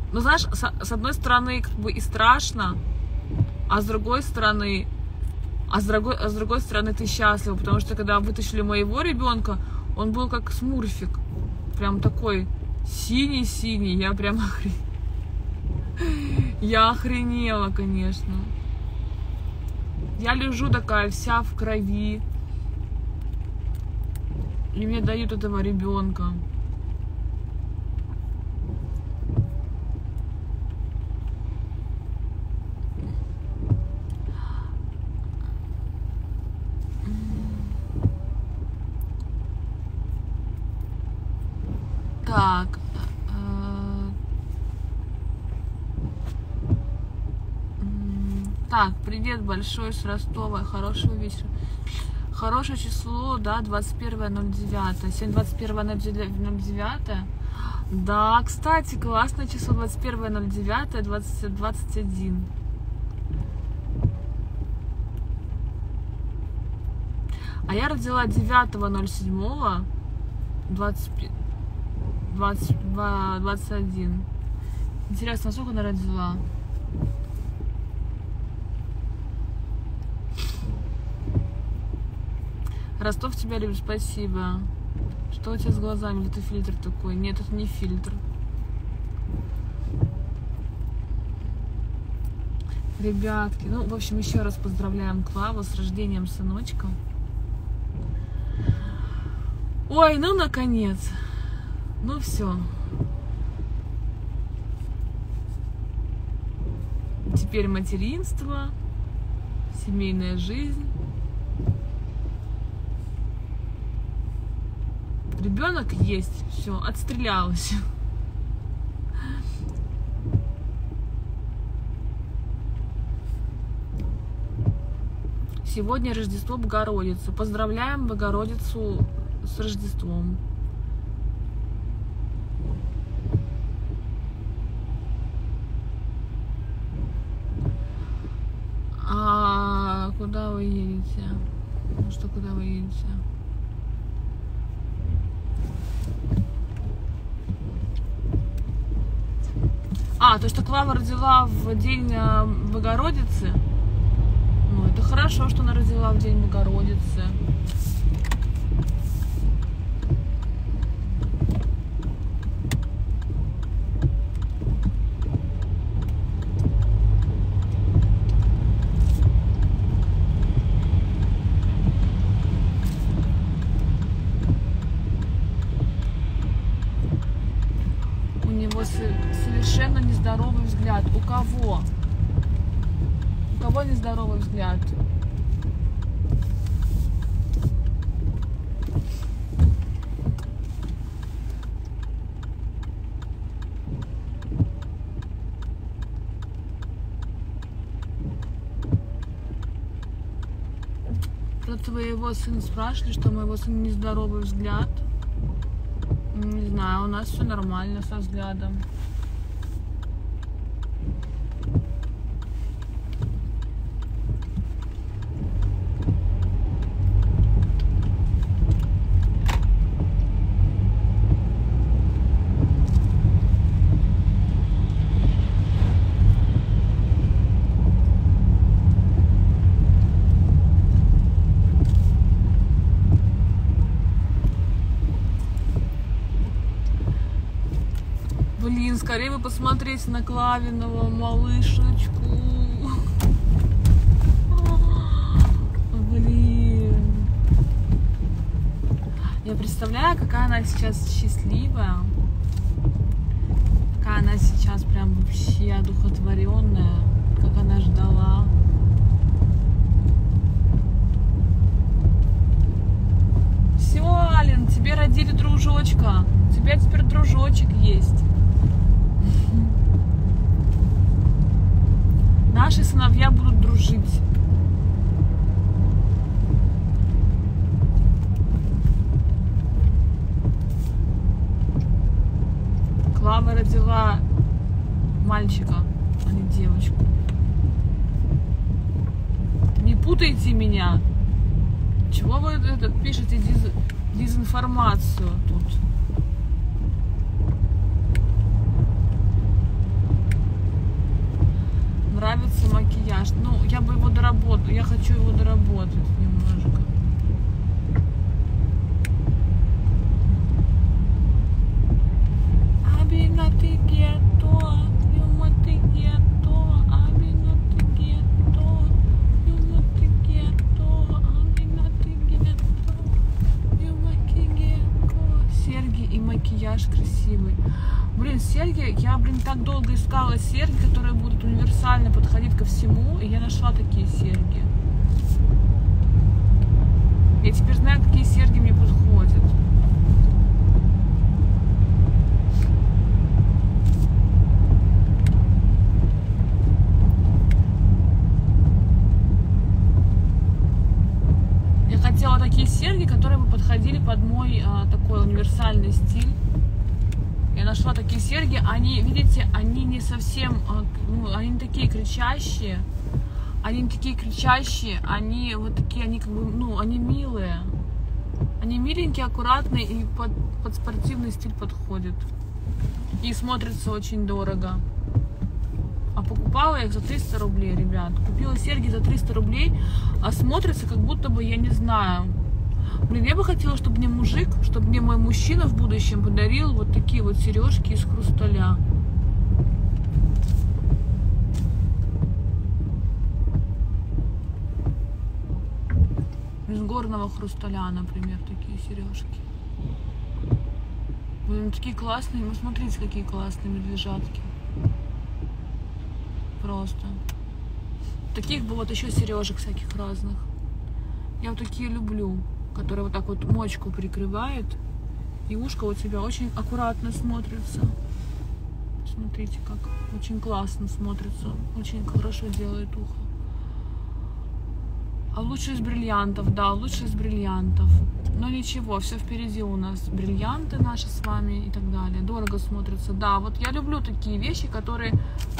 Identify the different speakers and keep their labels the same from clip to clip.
Speaker 1: Ну, знаешь, с одной стороны, как бы и страшно, а с другой стороны, с другой стороны ты счастлива, потому что когда вытащили моего ребенка, он был как смурфик, прям такой синий-синий, я прям я охренела, конечно. Я лежу такая вся в крови, и мне дают этого ребенка. Так, так, привет большой с Ростова, хорошего вечера. Хорошее число, да, 21.09. Сегодня 21.09. Да, кстати, классное число, 21.09, 2021. А я родила 9.07, 21. Интересно, сколько она родила? Ростов тебя любит, спасибо. Что у тебя с глазами? Это фильтр такой? Нет, это не фильтр. Ребятки, ну, в общем, еще раз поздравляем Клаву с рождением сыночка. Ой, ну, наконец. Ну, все. Теперь материнство, семейная жизнь. Ребенок есть, все, отстрелялась. Сегодня Рождество Богородицы. Поздравляем Богородицу с Рождеством. А куда вы едете? Ну что, куда вы едете? А, то, что Клава родила в день Богородицы. Ну, это хорошо, что она родила в день Богородицы. У него совершенно нездоровый взгляд. У кого? У кого нездоровый взгляд? Про твоего сына спрашивали, что у моего сына нездоровый взгляд. Не знаю, у нас все нормально со взглядом. Блин, скорее бы посмотреть на Клавиного малышечку. Блин. Я представляю, какая она сейчас счастливая. Какая она сейчас прям вообще одухотворенная. Как она ждала. Все, Ален, тебе родили дружочка. У тебя теперь дружочек есть. Наши сыновья будут дружить. Клава родила мальчика, а не девочку. Не путайте меня. Чего вы это пишете дезинформацию тут? макияж. Ну, я бы его доработала. Я хочу его доработать немножко. Серьги и макияж красивый. Блин, серьги, я, так долго искала серьги, которые будут универсально подходить ко всему, и я нашла такие серьги. Я теперь знаю, какие серьги мне подходят. Я хотела такие серьги, которые бы подходили под мой такой универсальный стиль. Я нашла такие серьги, они, видите, они не совсем, ну, они не такие кричащие, они вот такие, они как бы, ну, они милые, они миленькие, аккуратные и под спортивный стиль подходят, и смотрятся очень дорого. А покупала я их за 300 рублей, ребят, купила серьги за 300 рублей, а смотрится как будто бы, я не знаю. Блин, я бы хотела, чтобы мне мой мужчина в будущем подарил вот такие вот сережки из хрусталя. Из горного хрусталя, например, такие сережки. Блин, такие классные. Ну, смотрите, какие классные медвежатки. Просто. Таких бы вот еще сережек всяких разных. Я вот такие люблю, которые вот так вот мочку прикрывают, и ушко у тебя очень аккуратно смотрится. Смотрите, как очень классно смотрится, очень хорошо делает ухо. А лучше из бриллиантов, да, лучше из бриллиантов. Но ничего, все впереди у нас. Бриллианты наши с вами и так далее. Дорого смотрятся. Да, вот я люблю такие вещи, которые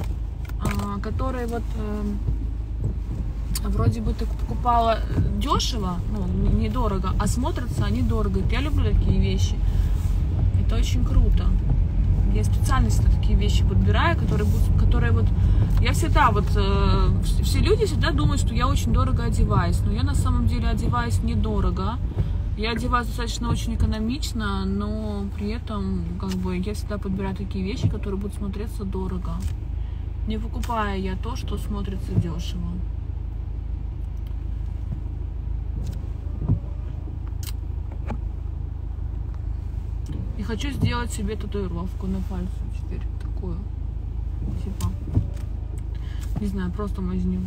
Speaker 1: вот вроде бы ты покупала дешево, ну, недорого, а смотрятся они дорого. Я люблю такие вещи. Это очень круто. Я специально всегда такие вещи подбираю, которые вот... Я всегда вот... все люди всегда думают, что я очень дорого одеваюсь. Но я на самом деле одеваюсь недорого. Я одеваюсь достаточно очень экономично, но при этом как бы я всегда подбираю такие вещи, которые будут смотреться дорого. Не покупая я то, что смотрится дешево. И хочу сделать себе татуировку на пальце теперь. Такую. Типа. Не знаю, просто мазню.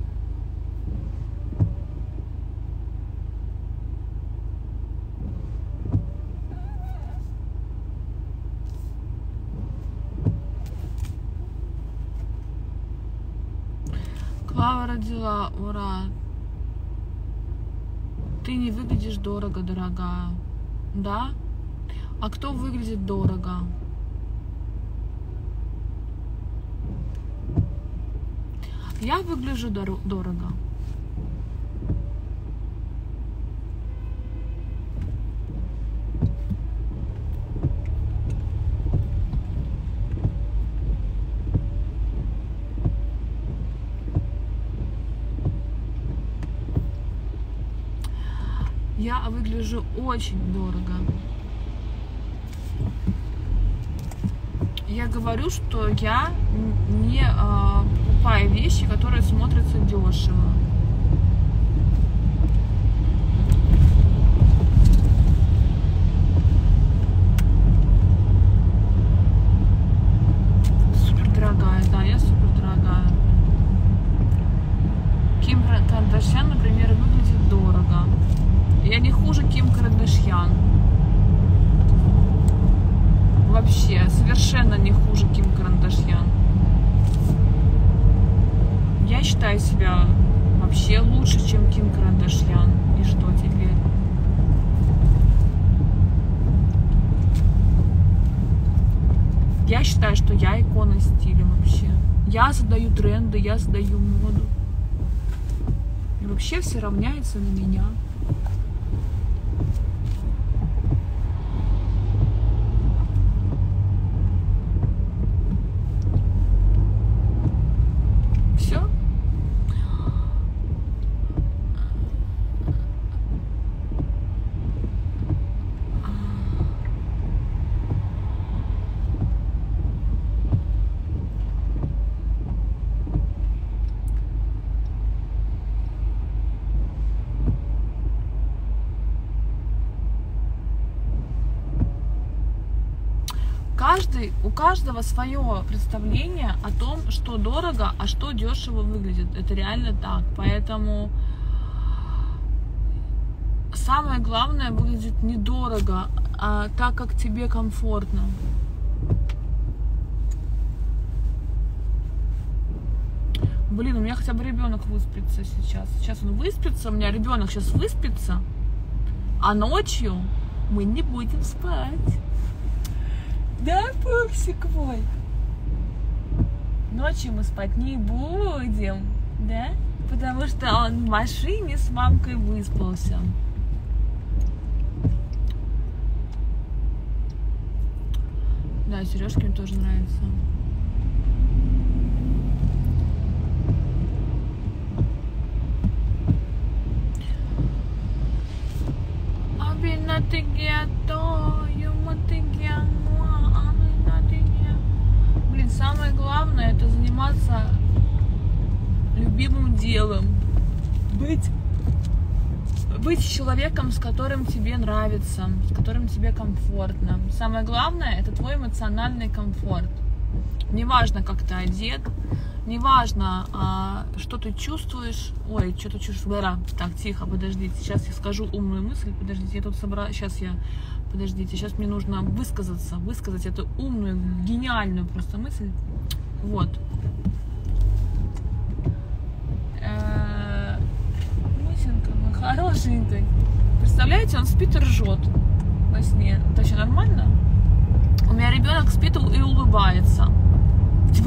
Speaker 1: Клава родила, ура. Ты не выглядишь дорого, дорогая. Да? А кто выглядит дорого? Я выгляжу дорого. Я выгляжу очень дорого. Я говорю, что я не покупаю вещи, которые смотрятся дешево. Супер дорогая, да, я супер дорогая. Ким Кардашьян, например, выглядит дорого. Я не хуже Ким Кардашьян. Вообще, совершенно не хуже Ким Кардашьян. Я считаю себя вообще лучше, чем Ким Кардашьян. И что теперь? Я считаю, что я икона стиля вообще. Я задаю тренды, я задаю моду. И вообще все равняются на меня. каждый, у каждого свое представление о том, что дорого, а что дешево выглядит. Это реально так. Поэтому самое главное выглядит недорого, а так, как тебе комфортно. Блин, у меня хотя бы ребенок выспится сейчас. Сейчас он выспится, у меня ребенок сейчас выспится, а ночью мы не будем спать. Да, пупсик мой? Ночью мы спать не будем, да? Потому что он в машине с мамкой выспался. Да, сережки мне тоже нравятся. Блин, самое главное это заниматься любимым делом. Быть человеком, с которым тебе нравится, с которым тебе комфортно. Самое главное это твой эмоциональный комфорт. Неважно, как ты одет, неважно, что ты чувствуешь. Ой, что ты чувствуешь? Так, тихо, подождите. Сейчас я скажу умную мысль. Подождите, я тут собрала. Подождите, сейчас мне нужно высказать эту умную, гениальную просто мысль. Вот. Мусинка мой хорошенький. Представляете, он спит и ржет во сне. Это вообще нормально? У меня ребенок спит и улыбается. Типа...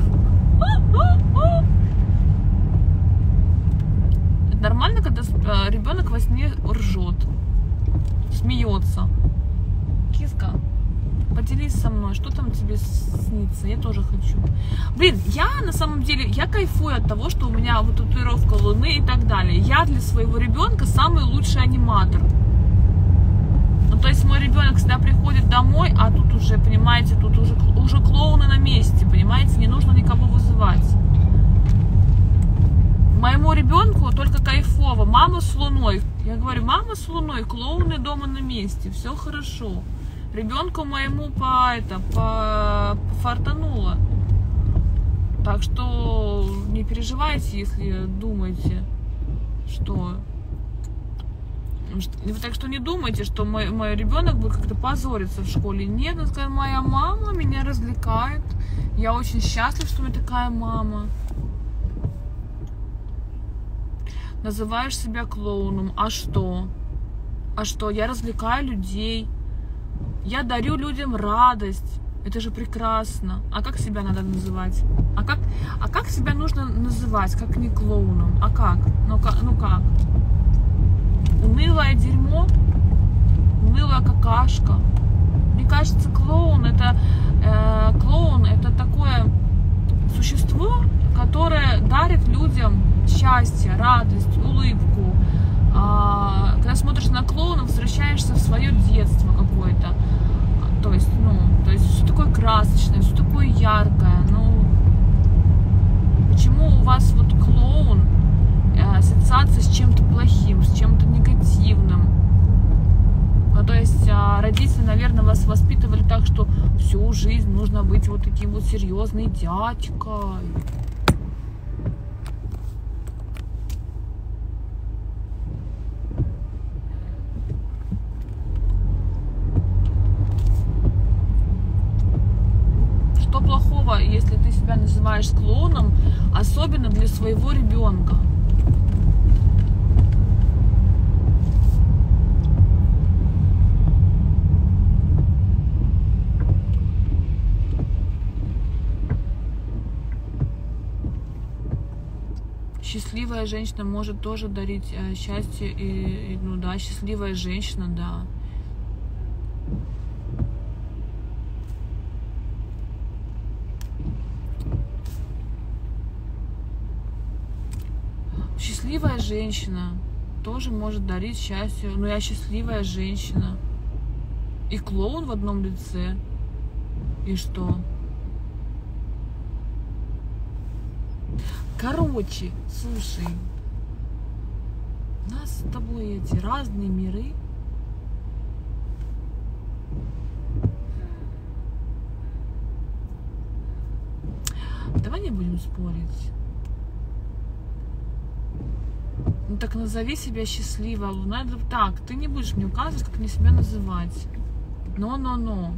Speaker 1: Это нормально, когда ребенок во сне ржет, смеется. Киска, поделись со мной, что там тебе снится, я тоже хочу. Блин, я на самом деле, я кайфую от того, что у меня вот татуировка Луны и так далее. Я для своего ребенка самый лучший аниматор. Ну, то есть мой ребенок всегда приходит домой, а тут уже, понимаете, тут уже клоуны на месте, понимаете, не нужно никого вызывать. Моему ребенку только кайфово. Мама с Луной. Я говорю, мама с Луной, клоуны дома на месте, все хорошо. Ребенку моему фартануло. Так что не переживайте, если думаете, что... Так что не думайте, что мой ребенок будет как-то позориться в школе. Нет, он сказал, моя мама меня развлекает. Я очень счастлив, что у меня такая мама. Называешь себя клоуном. А что? А что? Я развлекаю людей. Я дарю людям радость. Это же прекрасно. А как себя надо называть? А как себя нужно называть? Как не клоуном? А как? Ну как? Унылое дерьмо? Унылая какашка? Мне кажется, клоун это такое существо, которое дарит людям счастье, радость, улыбку. Когда смотришь на клоуна, возвращаешься в свое детство какое-то. То есть все такое красочное, все такое яркое. Почему у вас вот клоун ассоциация с чем-то плохим, с чем-то негативным? То есть родители, наверное, вас воспитывали так, что всю жизнь нужно быть вот таким вот серьезным дядькой. Что плохого, если ты себя называешь клоуном, особенно для своего ребенка? Счастливая женщина может тоже дарить счастье ну да, счастливая женщина, да. Счастливая женщина тоже может дарить счастье. Но я счастливая женщина. И клоун в одном лице. И что? Короче, слушай, у нас с тобой эти разные миры. Давай не будем спорить. Ну так назови себя счастливой. Луна. Так, ты не будешь мне указывать, как мне себя называть. Но.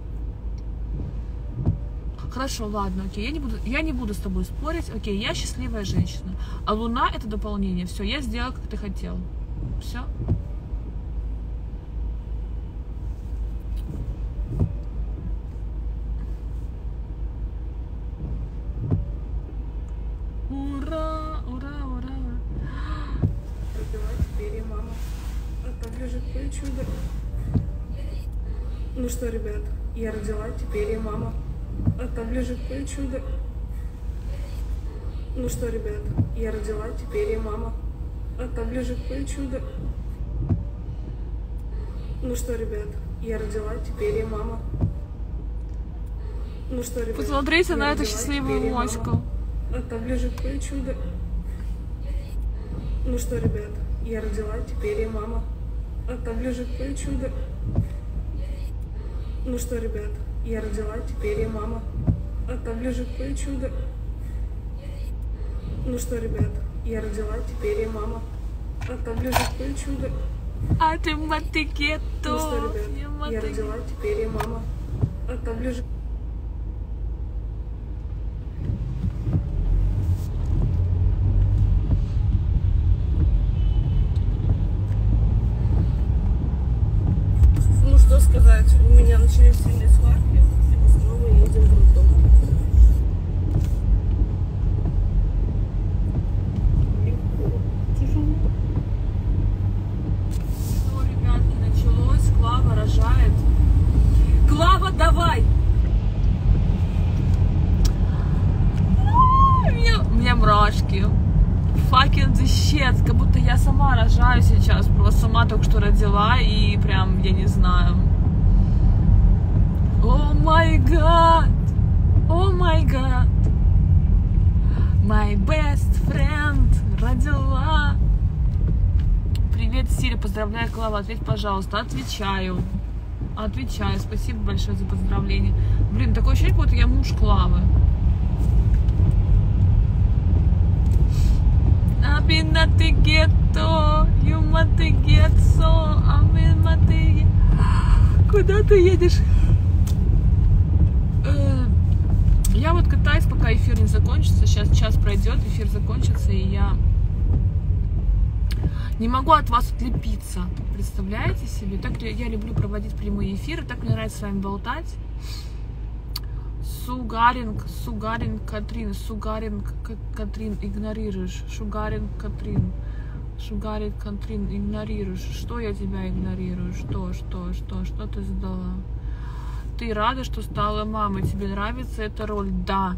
Speaker 1: Хорошо, ладно, окей, я не буду с тобой спорить. Окей, я счастливая женщина. А Луна это дополнение. Все, я сделала, как ты хотел. Все. Ура, ура, ура, ура.
Speaker 2: Родила теперь и мама. А так лежит кое чудо. Ну что, ребят, я родила теперь и мама. А там лежит кое чудо. Ну что, ребят, я родила теперь и мама. А там лежит кое чудо. Ну что, ребят, я родила теперь и мама. Ну что, ребят,
Speaker 1: посмотрите на эту счастливую моську.
Speaker 2: А там лежит кое чудо. Ну что, ребят, я родила теперь и мама. А там лежит кое чудо. Ну что, ребят, я родила теперь и мама. А там лежит кое чудо. Ну что, ребят, я родила теперь и мама. А там лежит кое чудо.
Speaker 1: А ты матыкетто.
Speaker 2: Ну что, ребят, я родила теперь и мама. А там лежит... Ну что сказать, у меня начались сильные схватки, и мы снова едем в роддом. Легко, тяжело.
Speaker 1: Что, ребятки, началось. Клава рожает. Клава, давай! У меня мурашки. Fucking the shit. Как будто я сама рожаю сейчас. Просто сама только что родила. И прям, я не знаю. О май гад. О май гад. My best friend родила. Привет, Сири. Поздравляю, Клава. Ответь, пожалуйста. Отвечаю. Отвечаю. Спасибо большое за поздравление. Блин, такое ощущение, как будто я муж Клавы. Куда ты едешь? Я вот катаюсь, пока эфир не закончится. Сейчас час пройдет, эфир закончится, и я не могу от вас отлепиться. Представляете себе? Так я люблю проводить прямые эфиры, так мне нравится с вами болтать. Сугаринг, Катрин, Катрин, игнорируешь. Шугаринг, Катрин, игнорируешь. Что я тебя игнорирую? Что ты сдала? Ты рада, что стала мамой? Тебе нравится эта роль? Да.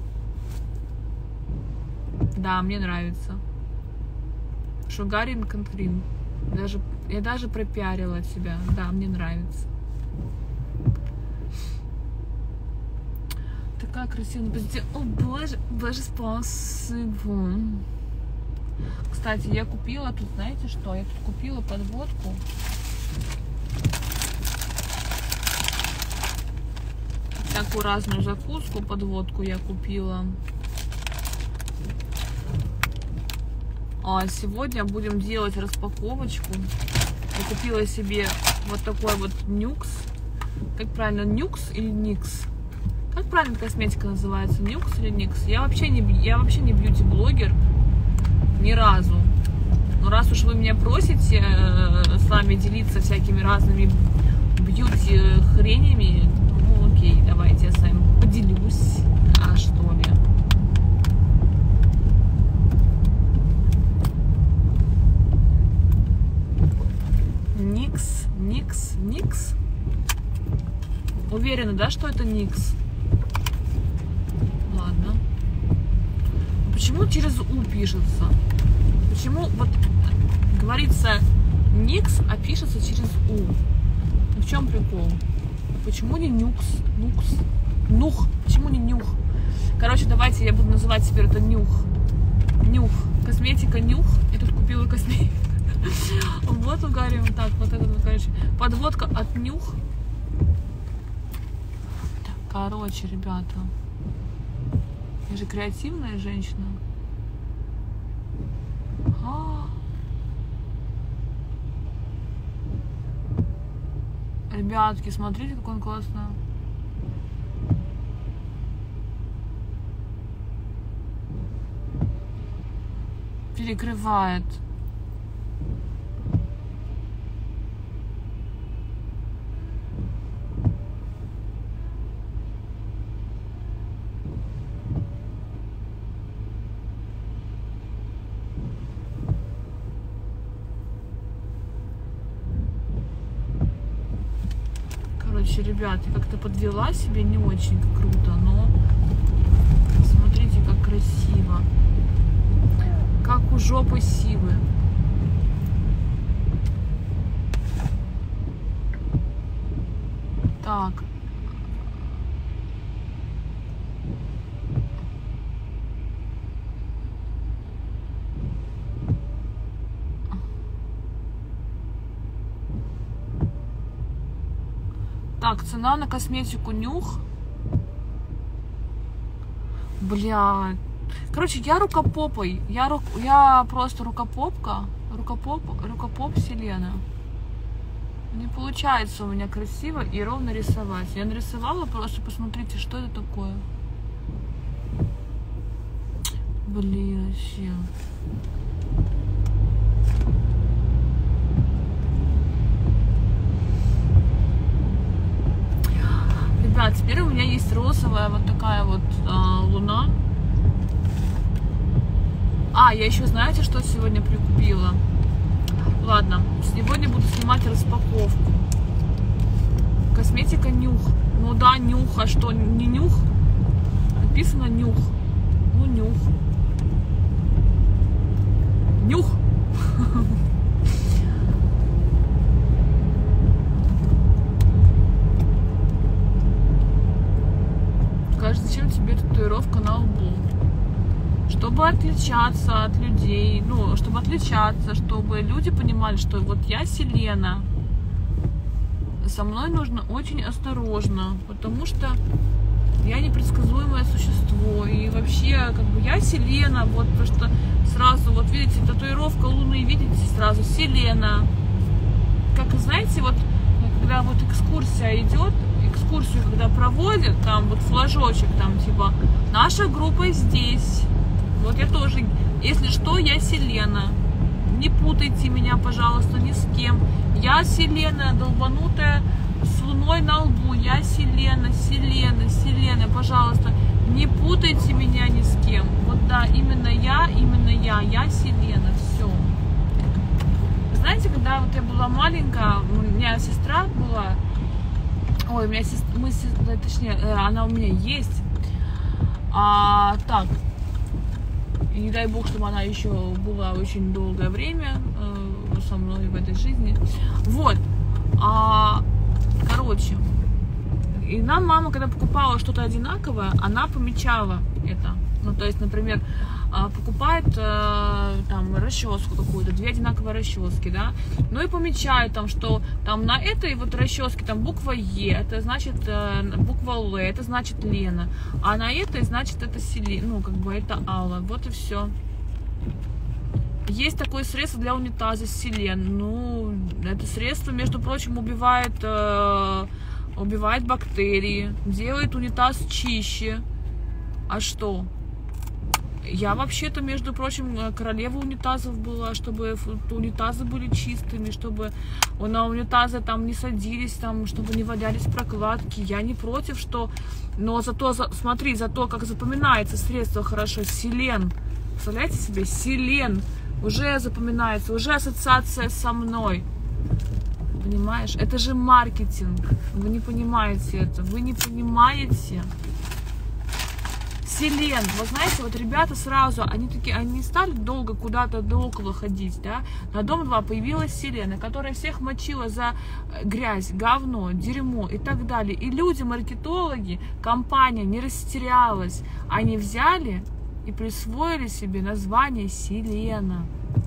Speaker 1: Да, мне нравится. Шугаринг, Катрин. Я даже пропиарила тебя. Да, мне нравится. Такая красивая. О, боже, спасибо. Кстати, я купила тут, знаете что? Я тут купила подводку. Такую разную закуску, подводку я купила. А сегодня будем делать распаковочку. Я купила себе вот такой вот нюкс. Как правильно, нюкс или никс? Как правильно косметика называется? Нюкс или никс? Я вообще не бьюти-блогер. Ни разу. Но раз уж вы меня просите с вами делиться всякими разными бьюти-хренями, ну окей, давайте я с вами поделюсь. А что ли? Никс. Уверена, да, что это никс? Ладно. Почему через У пишется? Почему вот говорится никс, а пишется через У? Ну, в чем прикол? Почему не нюкс? Нух. Почему не нюх? Короче, давайте я буду называть теперь это нюх. Нюх. Косметика нюх. Я тут купила косметику. Вот угарим. Так, вот это вот, короче. Подводка от нюх. Короче, ребята. Я же креативная женщина. Ребятки, смотрите, как он классно. Перекрывает. Короче, ребят, я как-то подвела себя не очень круто, но смотрите, как красиво. Как у жопы силы. Так. Так, цена на косметику Нюх. Бля. Короче, я рукопопой. Я просто рукопопка. Рукопоп Селена. Не получается у меня красиво и ровно рисовать. Я нарисовала, просто посмотрите, что это такое. Блин, вообще. Ребят, теперь у меня есть розовая вот такая вот луна. Я еще, знаете, что сегодня прикупила? Ладно, сегодня буду снимать распаковку. Косметика Нюх. Ну да, Нюх, а что, не Нюх? Написано Нюх. Ну, Нюх. Нюх. Кажется, зачем тебе татуировка на лбу? Чтобы отличаться от людей, ну, чтобы отличаться, чтобы люди понимали, что вот я Селена, со мной нужно очень осторожно, потому что я непредсказуемое существо, и вообще, как бы, я Селена, вот, потому что сразу, вот, видите, татуировка Луны, видите, сразу Селена, как, знаете, вот, когда вот экскурсия идет, экскурсию, когда проводят, там, вот, флажочек, там, типа, наша группа здесь. Вот я тоже, если что, я Селена. Не путайте меня, пожалуйста, ни с кем. Я Селена, долбанутая с луной на лбу. Я Селена, пожалуйста, не путайте меня ни с кем. Вот да, именно я Селена, все. Знаете, когда вот я была маленькая, у меня сестра была, ой, у меня сестра, точнее, она у меня есть. Так. И не дай бог, чтобы она еще была очень долгое время со мной в этой жизни. Вот. Короче. И нам мама, когда покупала что-то одинаковое, она помечала это. Ну, то есть, например, покупает там расческу какую-то, 2 одинаковые расчески, да, ну и помечает там, что там на этой вот расческе там буква Е, это значит буква Л, это значит Лена, а на этой значит это Селена, ну, как бы это Алла, вот и все. Есть такое средство для унитаза Селен, ну, это средство, между прочим, убивает бактерии, делает унитаз чище. А что? Я вообще-то, между прочим, королева унитазов была, чтобы унитазы были чистыми, чтобы на унитазы там не садились, там, чтобы не валялись прокладки. Я не против, что... Но зато, смотри, зато как запоминается средство хорошо. Селен. Представляете себе? Селен. Уже запоминается, уже ассоциация со мной. Понимаешь? Это же маркетинг. Вы не понимаете это. Вы не понимаете... Селен, вот знаете, вот ребята сразу, они не стали долго куда-то около ходить, да, на Дом 2 появилась Селена, которая всех мочила за грязь, говно, дерьмо и так далее, и люди, маркетологи, компания не растерялась, они взяли и присвоили себе название Селена.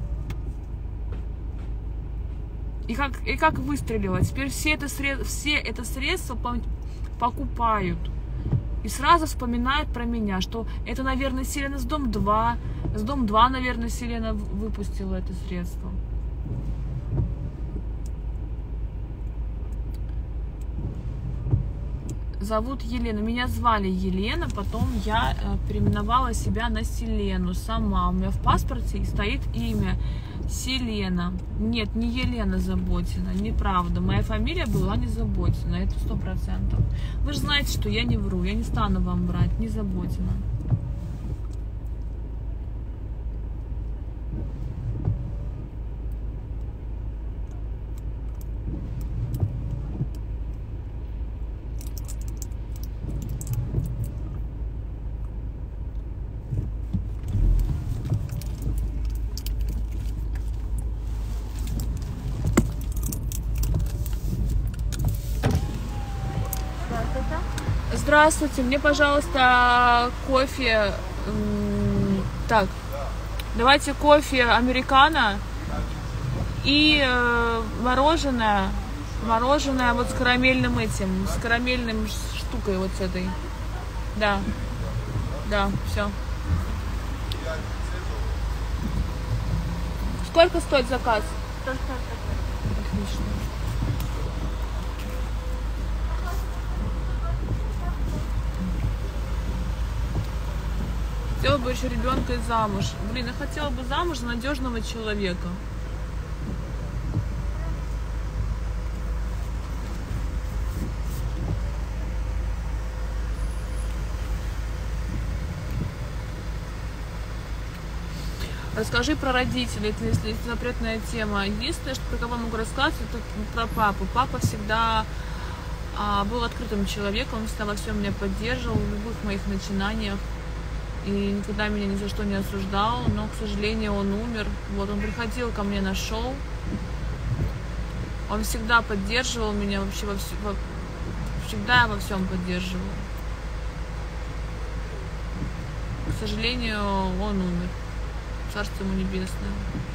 Speaker 1: И как выстрелило, теперь все это средство покупают. и сразу вспоминает про меня, что это, наверное, Селена с Дом 2. С Дом 2, наверное, Селена выпустила это средство. Зовут Елена. Меня звали Елена, потом я переименовала себя на Селену сама. У меня в паспорте стоит имя Селена. Нет, не Елена Заботина, неправда. Моя фамилия была не Заботина, это 100%. Вы же знаете, что я не вру, я не стану вам врать, не Заботина. Здравствуйте, мне, пожалуйста, кофе. Так, давайте кофе американо и мороженое. Мороженое вот с карамельным этим, с карамельным штукой вот с этой. Да, да, все. Сколько стоит заказ? Отлично. Хотела бы еще ребенка и замуж. Блин, я хотела бы замуж за надежного человека. Расскажи про родителей, если запретная тема. Единственное, что про кого могу рассказать, это про папу. Папа всегда был открытым человеком, он всегда во всем меня поддерживал, в любых моих начинаниях. И никогда меня ни за что не осуждал, но, к сожалению, он умер. Вот, он приходил ко мне на шоу, он всегда поддерживал меня, вообще всегда во всем поддерживал. К сожалению, он умер. Царство ему небесное.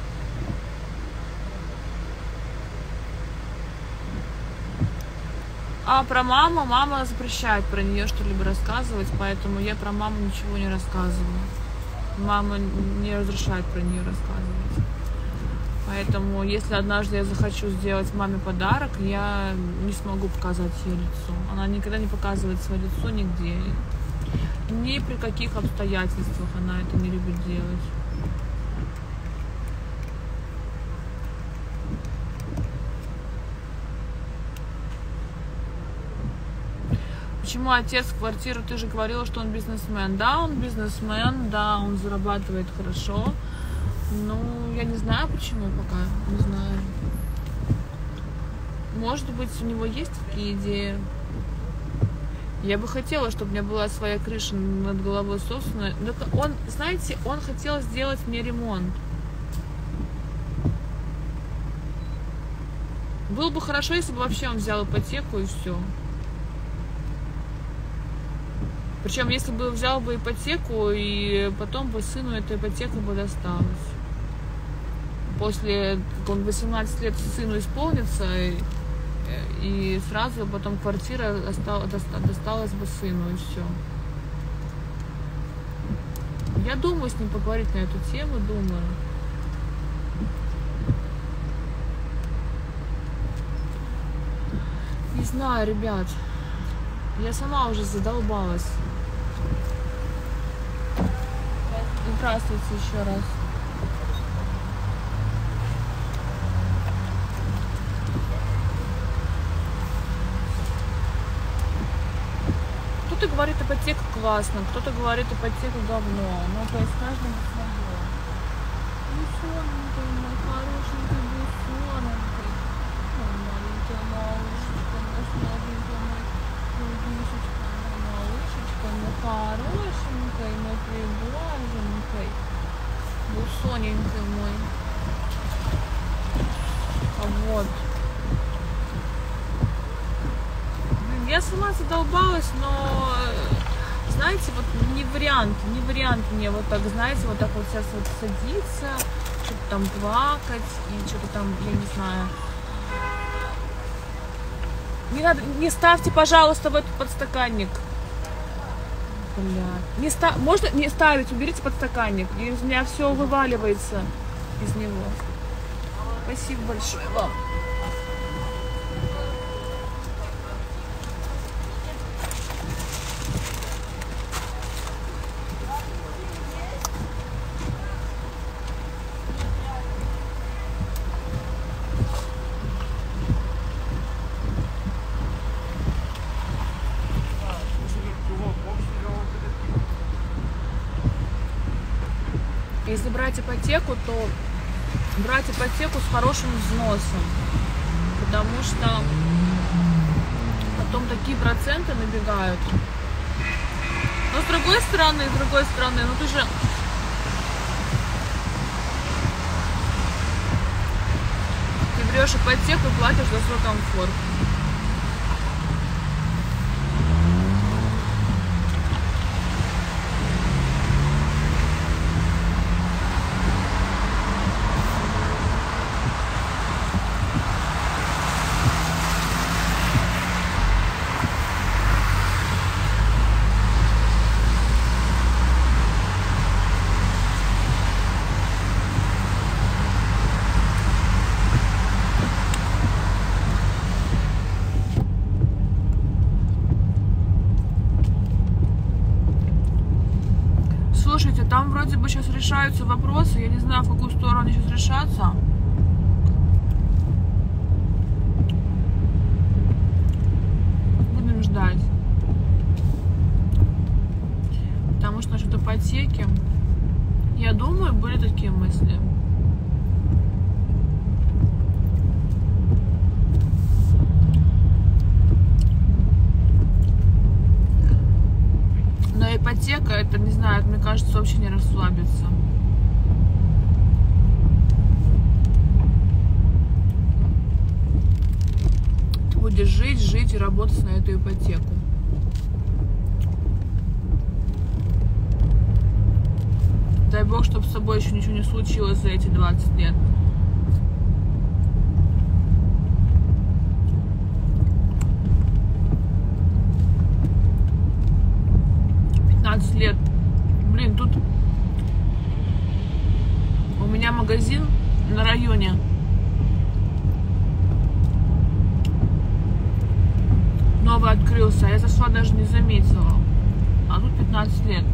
Speaker 1: А про маму, мама запрещает про нее что-либо рассказывать, поэтому я про маму ничего не рассказываю. Мама не разрешает про нее рассказывать. Поэтому, если однажды я захочу сделать маме подарок, я не смогу показать ее лицо. Она никогда не показывает свое лицо нигде. Ни при каких обстоятельствах она это не любит делать. Почему отец квартиру? Ты же говорила, что он бизнесмен. Да, он бизнесмен, да, он зарабатывает хорошо. Ну, я не знаю почему пока, не знаю. Может быть, у него есть такие идеи. Я бы хотела, чтобы у меня была своя крыша над головой собственная. Он, знаете, он хотел сделать мне ремонт. Было бы хорошо, если бы вообще он взял ипотеку и все. Причем, если бы взял бы ипотеку, и потом бы сыну эта ипотека бы досталась. После, как он 18 лет сыну исполнится, и сразу потом квартира досталась бы сыну, и все. Я думаю с ним поговорить на эту тему, думаю. Не знаю, ребят. Я сама уже задолбалась. Здравствуйте еще раз. Кто-то говорит, ипотека классно, кто-то говорит, ипотека говно. Ну, то есть каждый свое. Бусоненький мой, хорошенький бусоненький. Мой маленький малышечка, мой сладенький мой, малышечка, мой малышечка, мой хорошенький, мой пригоженький. Бусоненький мой. Вот. Я сама задолбалась, но, знаете, вот не вариант мне вот так, знаете, вот так вот сейчас вот садиться, что-то там плакать и что-то там, я не знаю. Не надо, не ставьте, пожалуйста, в этот подстаканник. Блядь. Можно не ставить, уберите подстаканник. И у меня все вываливается из него. Спасибо большое вам. Если брать ипотеку, то брать ипотеку с хорошим взносом, потому что потом такие проценты набегают. Но с другой стороны, ну ты же берешь ипотеку и платишь за свой комфорт. Слушайте, там вроде бы сейчас решаются вопросы. Я не знаю, в какую сторону они сейчас решатся. Будем ждать. Потому что насчет ипотеки, я думаю, были такие мысли. Но ипотека, это, не знаю, мне кажется, вообще не расслабиться. Ты будешь жить и работать на эту ипотеку. Дай бог, чтобы с тобой еще ничего не случилось за эти 20 лет. Лет. Блин, тут у меня магазин на районе. Новый открылся. Я зашла, даже не заметила. А тут 15 лет.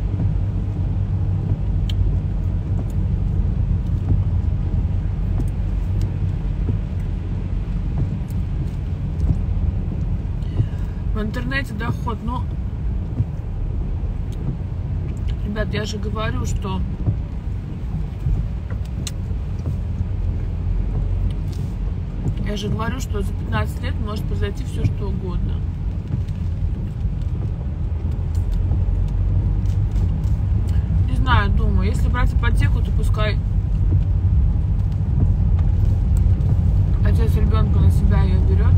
Speaker 1: В интернете доход, но ребят, я же говорю, что за 15 лет может произойти все, что угодно. Не знаю, думаю, если брать ипотеку, то пускай отец ребенка на себя ее берет.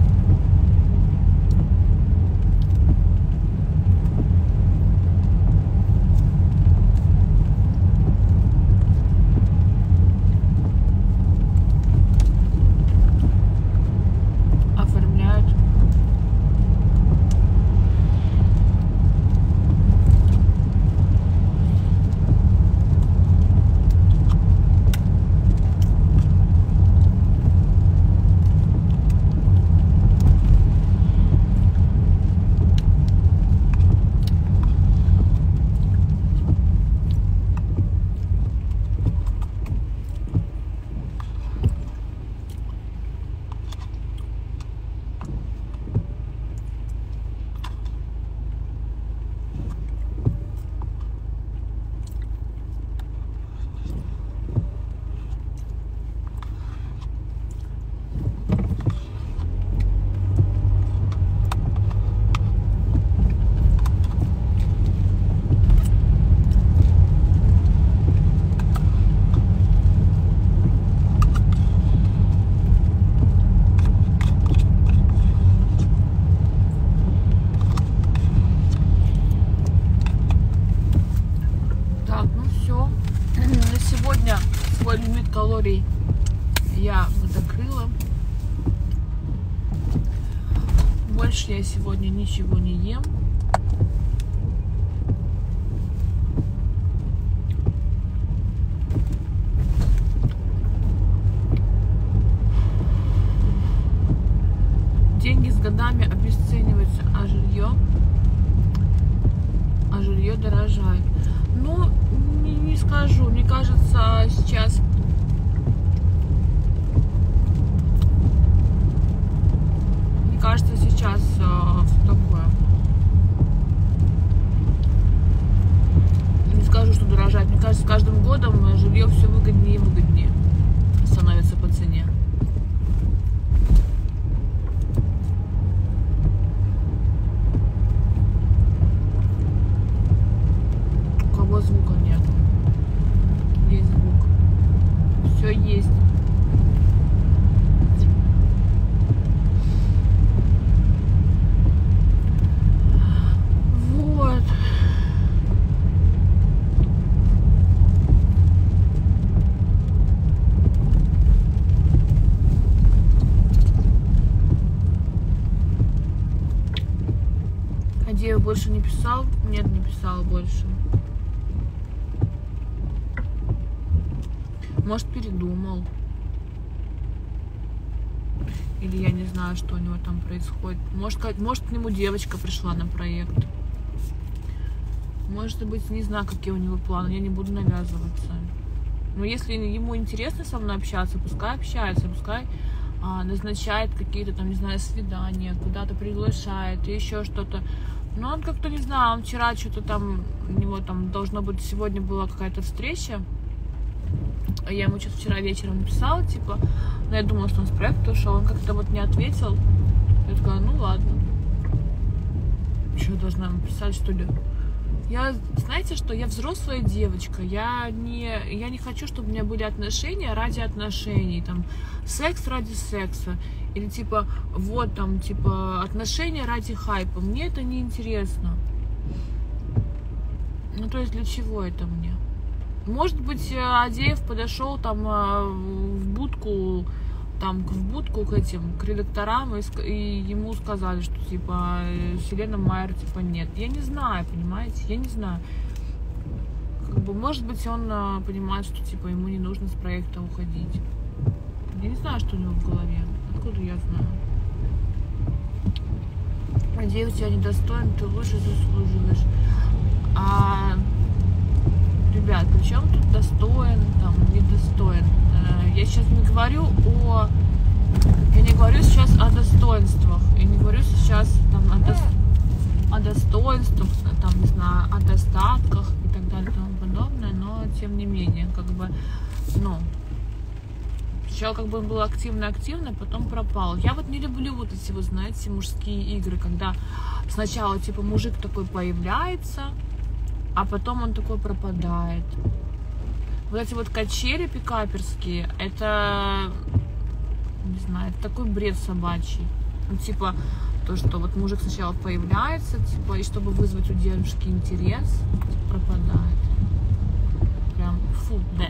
Speaker 1: Калорий я закрыла. Больше я сегодня ничего не ем. годами обесценивается, а жилье дорожает. Ну, не скажу, мне кажется, сейчас такое. Не скажу, что дорожает. Мне кажется, с каждым годом жилье все выгоднее и выгоднее становится по цене. У кого звука нет? Есть звук. Все есть. Адеев больше не писал? Нет, не писал больше. Может, передумал. Или я не знаю, что у него там происходит. Может, к нему девочка пришла на проект. Может быть, не знаю, какие у него планы. Я не буду навязываться. Но если ему интересно со мной общаться, пускай общается, пускай назначает какие-то там, не знаю, свидания, куда-то приглашает, и еще что-то. Но он как-то, не знаю, он вчера что-то там, у него там должно быть, сегодня была какая-то встреча. Я ему что-то вчера вечером написала, типа, но я думала, что он с проекта ушел, он как-то вот не ответил. Я такая, ну ладно. Что я должна ему писать, что ли? Знаете что, я взрослая девочка, я не хочу, чтобы у меня были отношения ради отношений, там, секс ради секса, или типа, вот там, типа, отношения ради хайпа, мне это не интересно. Ну, то есть, для чего это мне? Может быть, Адеев подошел там в будку к этим, к редакторам, и ему сказали, что, типа, Селена Майер, типа, нет. Я не знаю, понимаете? Я не знаю. Как бы, может быть, он понимает, что, типа, ему не нужно с проекта уходить. Я не знаю, что у него в голове. Откуда я знаю? Адеев тебя недостоин, ты лучше заслуживаешь. Ребят, при чем тут достоин, там, недостоин? Я сейчас не говорю сейчас о достоинствах. Я не говорю сейчас там о достоинствах, там, не знаю, о достатках и так далее и тому подобное, но тем не менее, как бы, ну, сначала как бы он был активно, потом пропал. Я вот не люблю вот эти, вот, знаете, мужские игры, когда сначала, типа, мужик такой появляется, а потом он такой пропадает. Вот эти вот качели пикаперские, это, не знаю, это такой бред собачий. Ну, типа, то, что вот мужик сначала появляется, типа, и чтобы вызвать у девушки интерес, типа, пропадает. Прям, фу, да.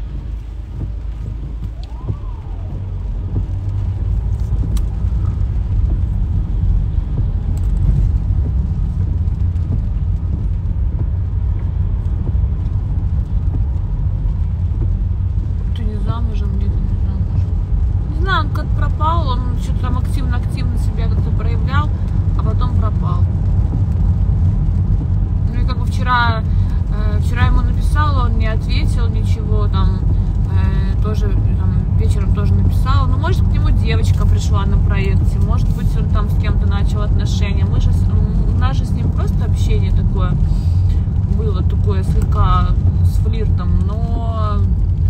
Speaker 1: Он как пропал, он что-то там активно себя как-то проявлял, а потом пропал. Ну и как бы вчера ему написала, он не ответил ничего, там тоже там, вечером тоже написала. Ну, может, к нему девочка пришла на проекте, может быть, он там с кем-то начал отношения. У нас же с ним просто общение такое было, такое слегка с флиртом, но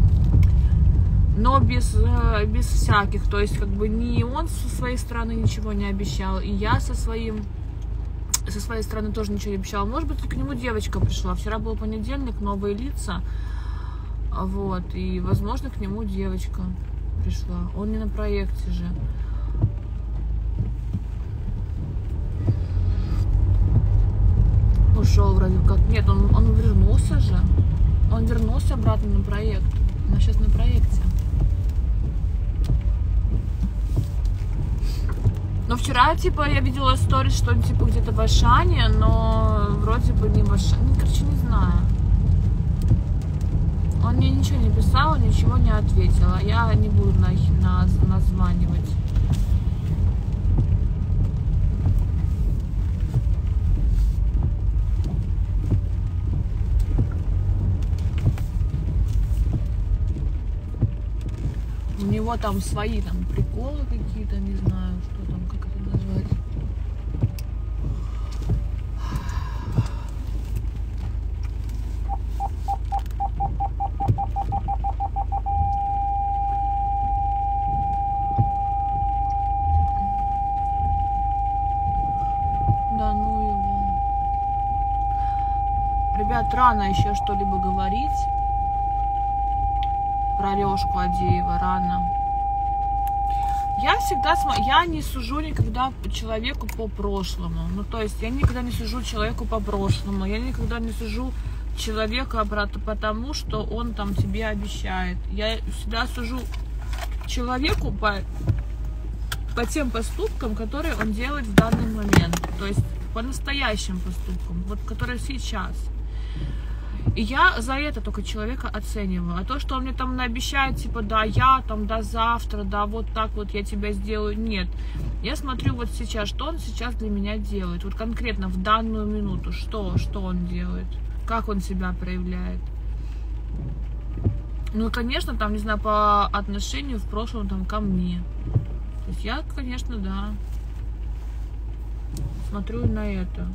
Speaker 1: без всяких, то есть как бы ни он со своей стороны ничего не обещал, и я со своей стороны тоже ничего не обещала. Может быть, к нему девочка пришла. Вчера был понедельник, новые лица, вот, и, возможно, к нему девочка пришла. Он не на проекте же. Ушел вроде как. Нет, он вернулся же. Он вернулся обратно на проект. Он сейчас на проекте. Но вчера, типа, я видела сторис, что он, типа, где-то в Ашане, но вроде бы не в Ашане. Ну, короче, не знаю. Он мне ничего не писал, ничего не ответил. А я не буду названивать. него там свои там приколы какие-то, не знаю, что там, как это назвать. Да ну его. Ребят, рано еще что-либо говорить про Лёшку Адеева, рано. Я всегда я не сужу никогда человеку по прошлому. Ну, то есть я никогда не сужу человеку по прошлому. Я никогда не сужу человека потому, что он там тебе обещает. Я всегда сужу человеку по тем поступкам, которые он делает в данный момент. То есть по настоящим поступкам, вот которые сейчас. И я за это только человека оцениваю. А то, что он мне там наобещает, типа, да, я там, да, завтра, да, вот так вот я тебя сделаю. Нет. Я смотрю вот сейчас, что он сейчас для меня делает. Вот конкретно в данную минуту. Что он делает? Как он себя проявляет? Ну, конечно, там, не знаю, по отношению в прошлом там ко мне. То есть я, конечно, да, смотрю на это.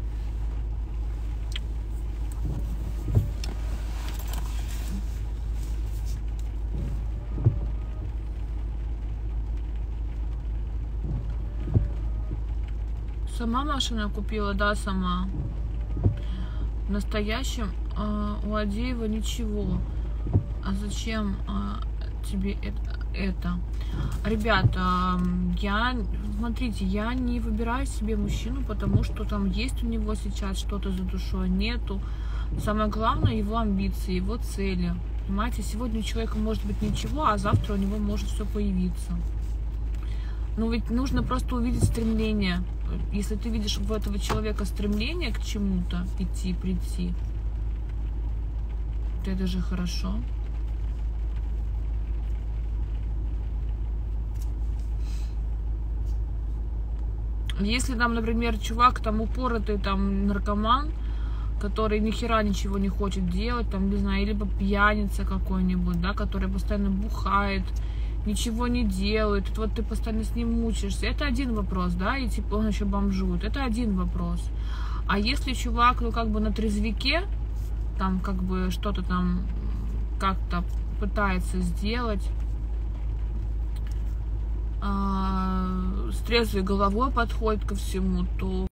Speaker 1: Сама машину купила, да, сама. В настоящем у Адеева ничего. А зачем тебе это? Ребята, смотрите, я не выбираю себе мужчину, потому что там есть у него сейчас что-то за душой, нету. Самое главное его амбиции, его цели. Понимаете, сегодня у человека может быть ничего, а завтра у него может все появиться. Ну ведь нужно просто увидеть стремление. Если ты видишь у этого человека стремление к чему-то идти, прийти, то это же хорошо. Если там, например, чувак там упоротый там наркоман, который ни хера ничего не хочет делать, там, не знаю, либо пьяница какой-нибудь, да, который постоянно бухает, ничего не делает, вот ты постоянно с ним мучаешься, это один вопрос, да, и типа он еще бомжует, это один вопрос. А если чувак, ну, как бы на трезвике, там, как бы, что-то там как-то пытается сделать, с трезвой головой подходит ко всему, то